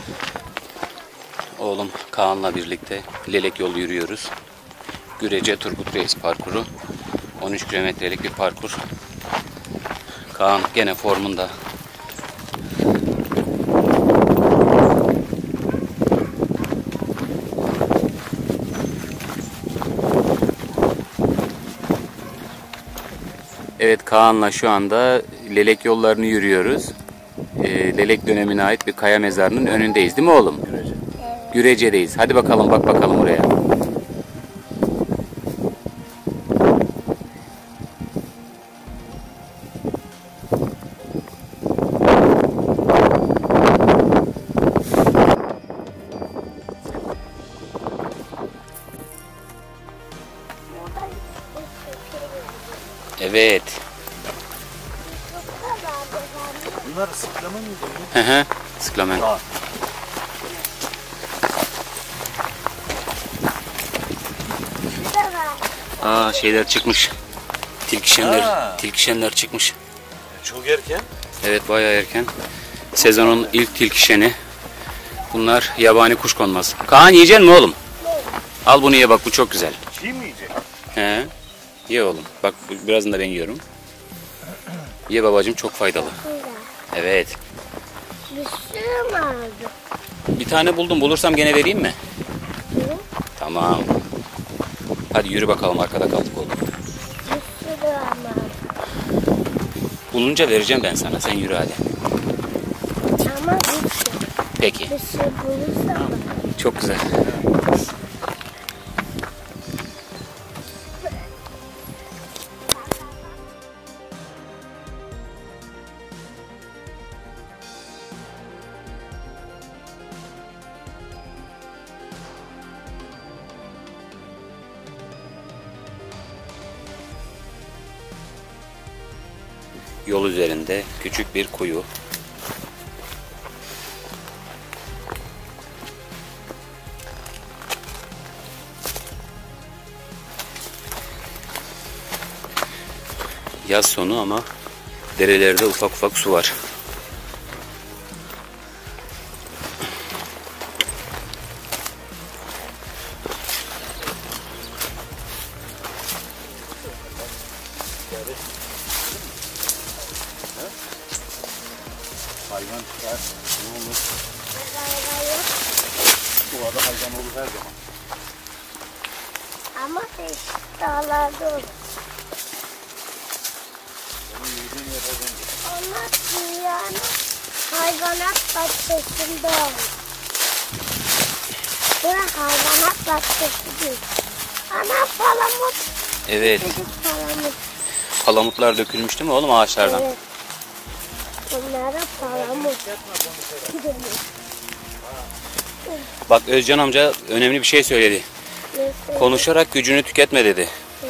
Oğlum Kaan'la birlikte Lelek yolu yürüyoruz. Gürece Turgut Reis parkuru. 13 kilometrelik bir parkur. Kaan gene formunda. Evet, Kaan'la şu anda Lelek yollarını yürüyoruz. Lelek dönemine ait bir kaya mezarının önündeyiz değil mi oğlum? Gürece. Gürece'deyiz. Hadi bakalım, bak bakalım oraya. Evet. Bunlar sıklama mıydı? Hı hı. Sıklamen. Şeyler çıkmış. Tilkişenler çıkmış. Çok erken. Evet, bayağı erken. Sezonun ilk tilkişeni. Bunlar yabani kuşkonmaz. Kaan, yiyecek mi oğlum? Al bunu ye, bak bu çok güzel. Çiğ mi yiyecek? He. Ye oğlum. Bak birazını da ben yiyorum. Ye babacığım, çok faydalı. Evet. Bir sürü mü aldı? Bir tane buldum. Bulursam gene vereyim mi? Tamam. Hadi yürü bakalım, arkada kaldık oğlum. Bir sürü ama. Bulunca vereceğim ben sana. Sen yürü hadi. Ama bir sürü. Peki. Bir sürü bulursam. Çok güzel. Yol üzerinde küçük bir kuyu. Yaz sonu ama derelerde ufak ufak su var. Hayvan çıkar. Ne olur? Doğada hayvan olur her zaman. Ama değişik dağlarda olur. Senin yediğin yer her zaman. Onlar dünyanın hayvanat bahçesinde olur. Burası hayvanat bahçesi değil. Ana palamut. Evet. Palamut. Palamutlar dökülmüş değil mi oğlum ağaçlardan? Evet. Bunlara palamut. Bak, Özcan amca önemli bir şey söyledi. Mesela. Konuşarak gücünü tüketme dedi.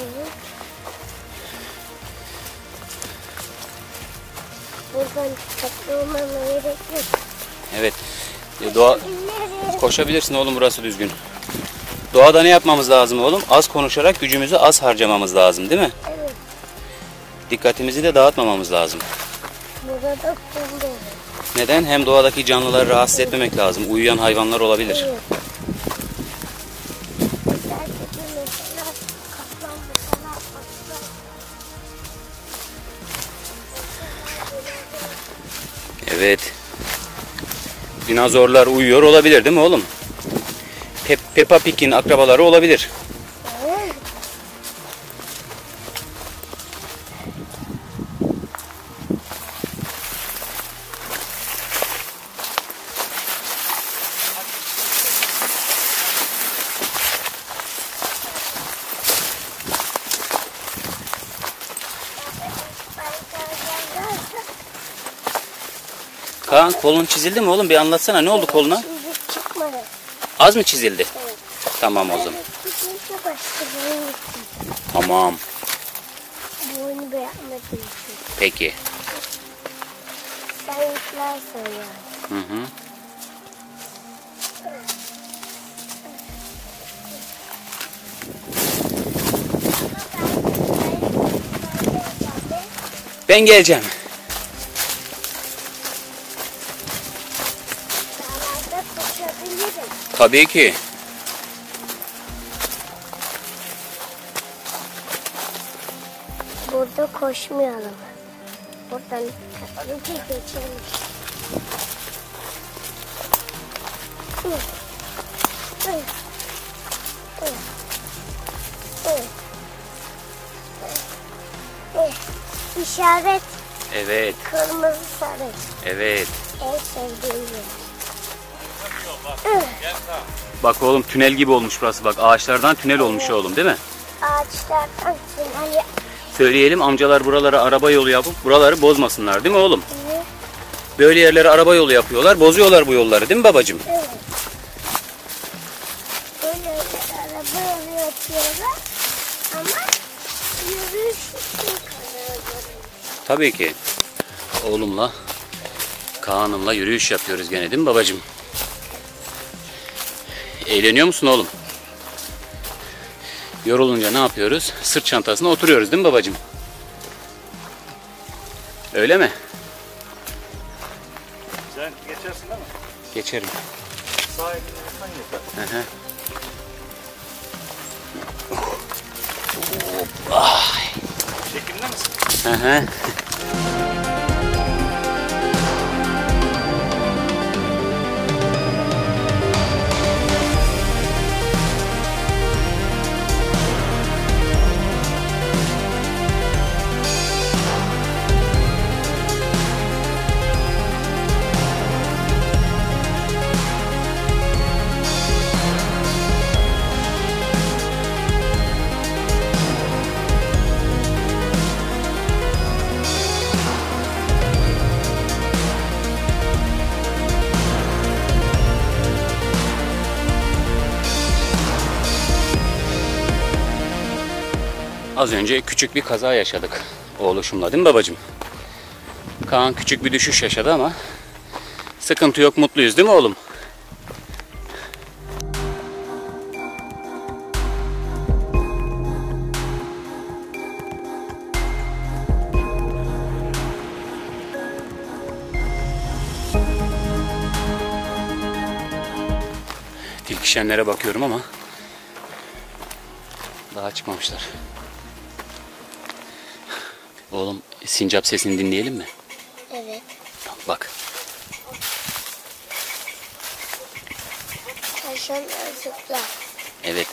Buradan katılmana gerek yok. Evet. Doğa... Koşabilirsin oğlum, burası düzgün. Doğada ne yapmamız lazım oğlum? Az konuşarak gücümüzü az harcamamız lazım değil mi? Evet. Dikkatimizi de dağıtmamamız lazım. Burada kumda olur. Neden? Hem doğadaki canlıları rahatsız etmemek lazım. Uyuyan hayvanlar olabilir. Evet. Belki de mesela kaplan mesela aslan. Evet. Dinozorlar uyuyor olabilir değil mi oğlum? Peppa Pig'in akrabaları olabilir. Evet. Kaan, kolun çizildi mi oğlum? Bir anlatsana, ne oldu koluna? Çizik çıkmadı. Az mı çizildi? Evet. Tamam o zaman. Çizilse başka boyun gitsin. Tamam. Boyunu bırakmak için. Peki. Sen yüklersen yani. Hı hı. Ben geleceğim. Dağlarda Koşabilirim. Tabii ki. Burada koşmayalım. Buradan önce geçelim. Hı. Hı. Hı. Hı. Hı. İşaret Evet, kırmızı sarı. evet. En sevdiğim yer. Gel Kaan. Bak oğlum tünel gibi olmuş burası bak. Ağaçlardan tünel olmuş oğlum değil mi? Ağaçlardan tünel. Söyleyelim amcalar buralara araba yolu yapıp buraları bozmasınlar değil mi oğlum? Evet. Böyle yerlere araba yolu yapıyorlar, bozuyorlar bu yolları değil mi babacığım? Evet. Böyle araba yolu yapıyorlar ama yürüyüş için kalıyorlar. Tabii ki. Oğlumla, Kaan'ımla yürüyüş yapıyoruz gene değil mi babacığım? Eğleniyor musun oğlum? Yorulunca ne yapıyoruz? Sırt çantasına oturuyoruz değil mi babacığım? Öyle mi? Sen geçersin değil mi? Geçerim. Sağ elini yıkan yeter. Hı hı. Çekimde misin? Hı hı. Az önce küçük bir kaza yaşadık oğluşumla değil mi babacığım? Kaan küçük bir düşüş yaşadı ama sıkıntı yok, mutluyuz değil mi oğlum? Tilkişenlere bakıyorum ama daha çıkmamışlar. Oğlum sincap sesini dinleyelim mi? Evet. Tamam, bak. Taşan azıklar. Evet.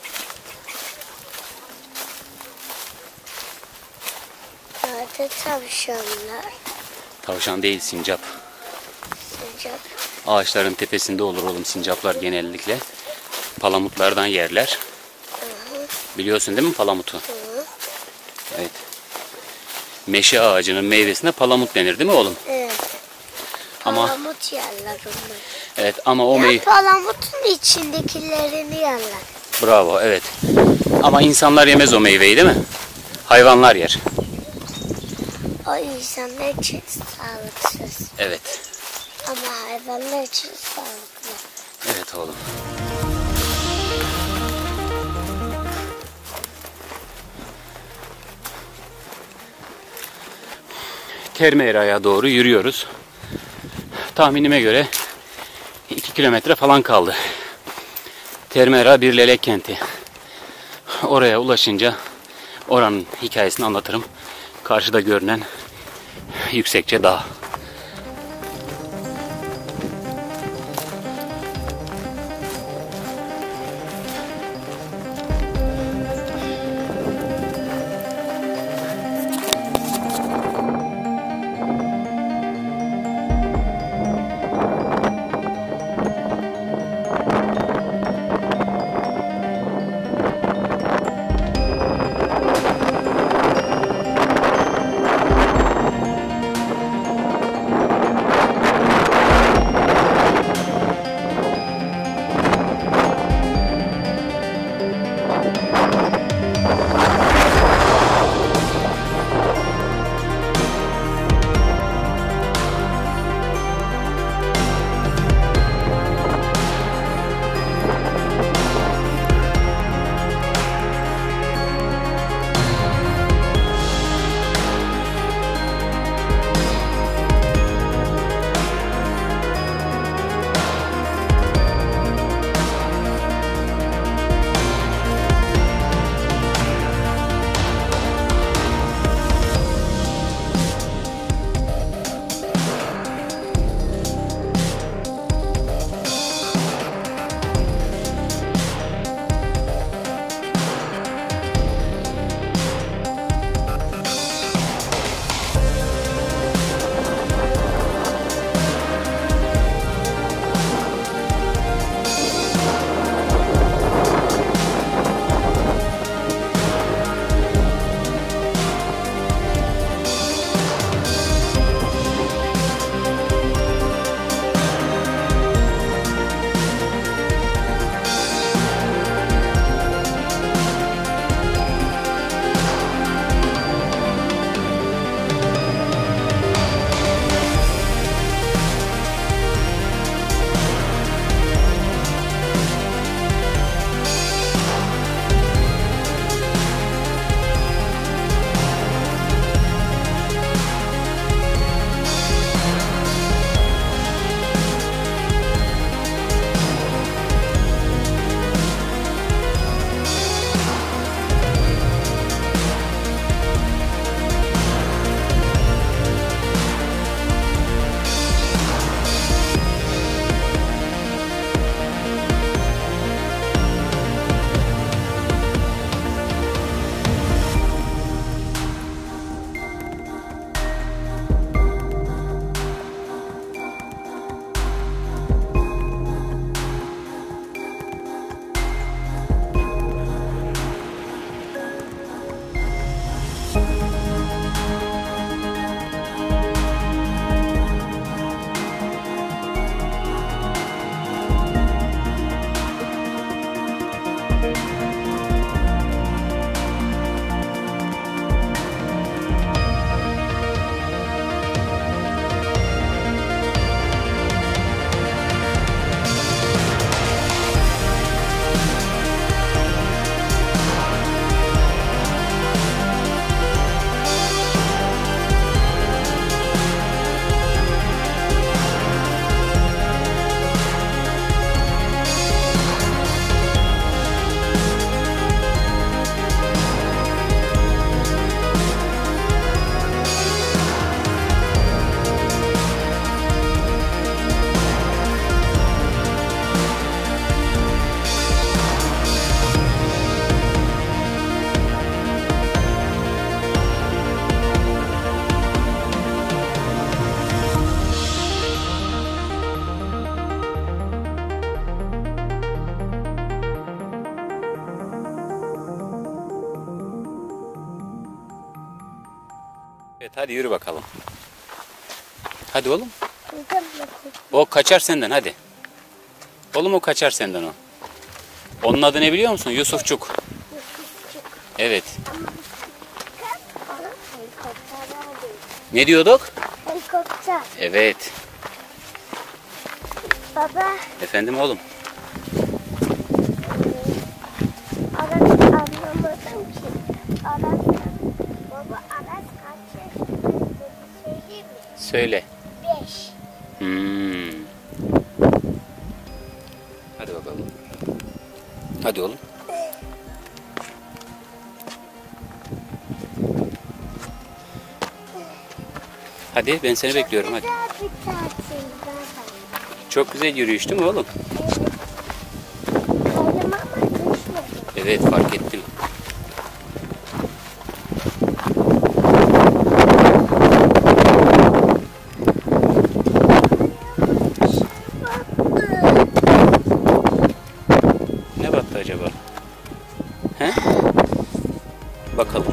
Nerede tavşanlar? Tavşan değil, sincap. Sıcak. Ağaçların tepesinde olur oğlum sincaplar genellikle. Palamutlardan yerler. Biliyorsun değil mi palamutu? Hı. Evet. Meşe ağacının meyvesine palamut denir değil mi oğlum? Evet. Ama Palamut yerler onlar. evet ama o meyve... Palamutun içindekilerini yerler. Bravo, evet. Ama insanlar yemez o meyveyi değil mi? Hayvanlar yer. O insanlar için sağlıksız. Evet. Ama hayvanlar için sağlıklı. Evet oğlum. Termeyra'ya doğru yürüyoruz. Tahminime göre 2 kilometre falan kaldı. Termeyra bir lelek kenti. Oraya ulaşınca oranın hikayesini anlatırım. Karşıda görünen yüksekçe dağ. hadi yürü bakalım. Hadi oğlum. Buradan bakayım. O kaçar senden hadi. Oğlum o kaçar senden o. Onun adı ne biliyor musun? Yusufçuk. Yusufçuk. Evet. Ama ona helikopterler değil. Ne diyorduk? Helikopter. Evet. Baba, Efendim oğlum. Aras anlamadım ki. Aras, baba Aras kaç yaşında söyleyeyim mi? Söyle. 5. Hadi bakalım. Hadi oğlum. Hadi ben seni bekliyorum hadi. Güzel bir tatil baba. Çok güzel yürüyüş değil mi oğlum? Evet. Kaydım ama düşmedim. Evet fark ettim. Ne battı acaba? He? Bakalım.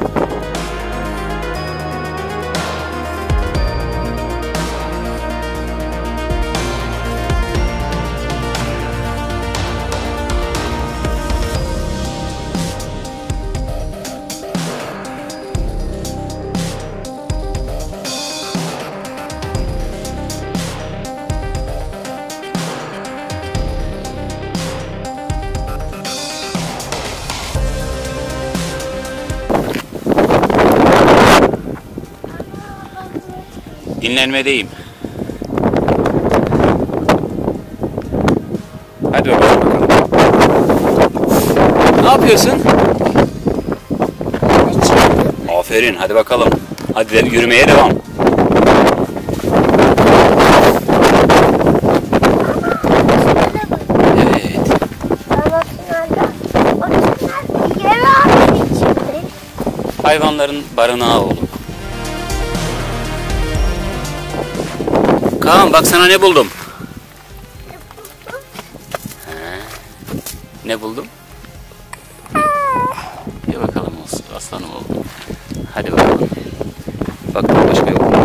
Dinlenmedeyim. Hadi bakalım. Ne yapıyorsun? Aferin hadi bakalım. Hadi yürümeye devam. Evet. Baba finalde o tünel yer aldı içinde. Hayvanların barınağı oğlum. Kaan bak sana ne buldum. Ne buldum? Ya bakalım olsun aslanım oğlum. Hadi bakalım. Bak başka yok mu?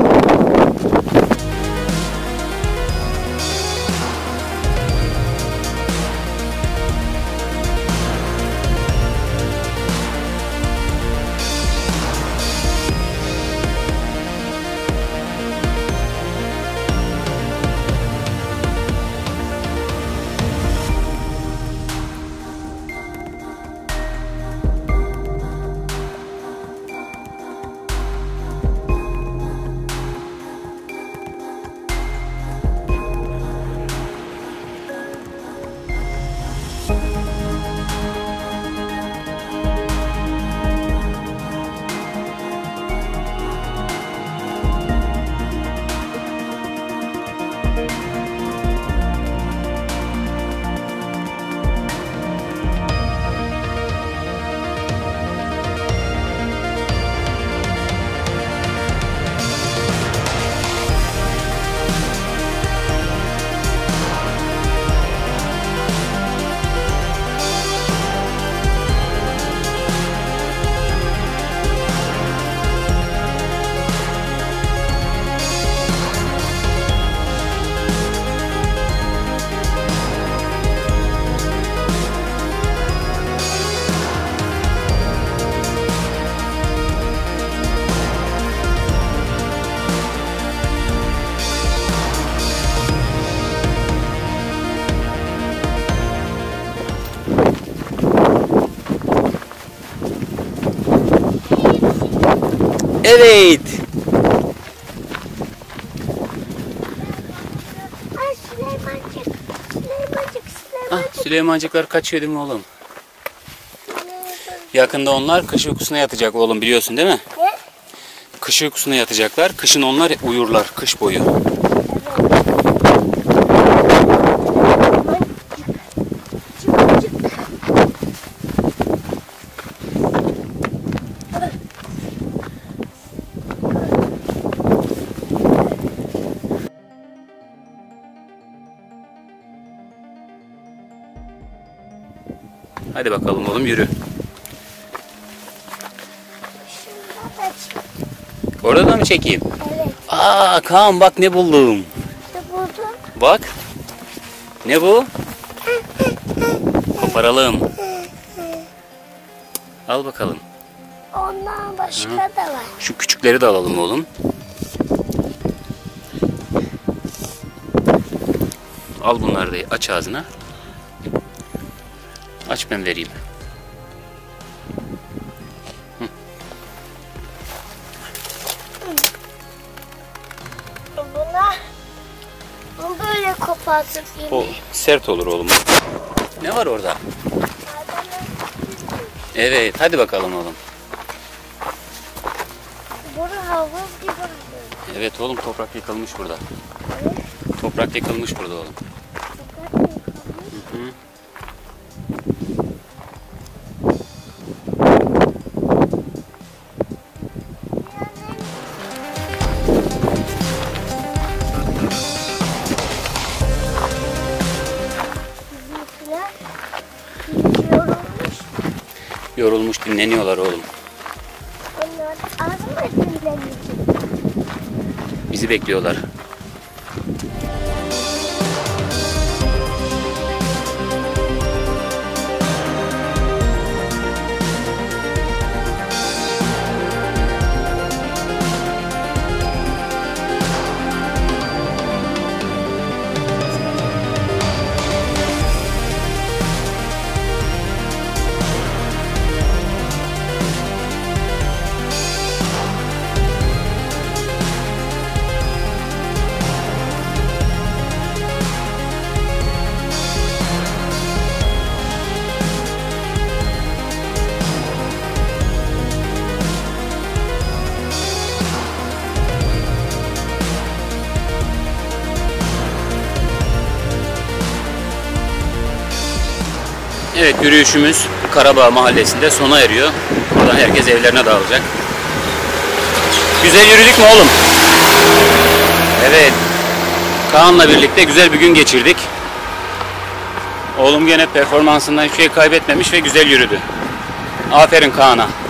Evet. Ay Süleymancık. Süleymancık. Ah, Süleymancıklar kaçıyor değil mi oğlum? Süleymancık. Yakında onlar kış uykusuna yatacak oğlum biliyorsun değil mi? Ne? Kış uykusuna yatacaklar. Kışın onlar uyurlar kış boyu. Hadi bakalım oğlum yürü. Şurada da çık. Orada da mı çekeyim? Evet. Aa Kaan bak ne buldum. İşte buldum. Bak. Ne bu? Koparalım. Al bakalım. Ondan başka da var. Şu küçükleri de alalım oğlum. Al bunları da aç ağzına. Aç ben vereyim. Bunu böyle kopartıp O yine. sert olur oğlum. Ne var orada? Evet hadi bakalım oğlum. Bunu havuz gibi oluyor. Evet oğlum toprak yıkılmış burada. Toprak yıkılmış burada oğlum. Hı hı. Bizimkiler yorulmuş. Yorulmuş dinleniyorlar oğlum. Onlar az mı dinlenecek? Bizi bekliyorlar. Evet yürüyüşümüz Karabağ Mahallesi'nde sona eriyor. Buradan herkes evlerine dağılacak. Güzel yürüdük mü oğlum? Evet. Kaan'la birlikte güzel bir gün geçirdik. Oğlum gene performansından hiçbir şey kaybetmemiş ve güzel yürüdü. Aferin Kaan'a.